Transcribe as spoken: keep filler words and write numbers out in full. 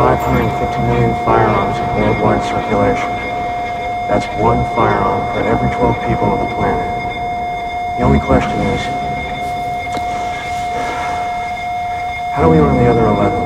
five hundred fifty million firearms in worldwide circulation. That's one firearm for every twelve people on the planet. The only question is, how do we earn the other eleven?